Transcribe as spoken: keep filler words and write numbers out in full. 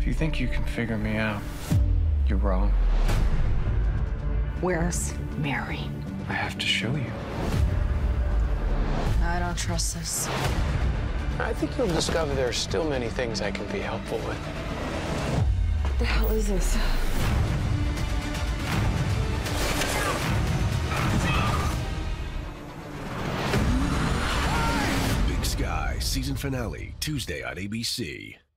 you think you can figure me out, you're wrong. Where's Mary? I have to show you. I don't trust this. I think you'll discover there are still many things I can be helpful with. What the hell is this? Big Sky season finale Tuesday on A B C.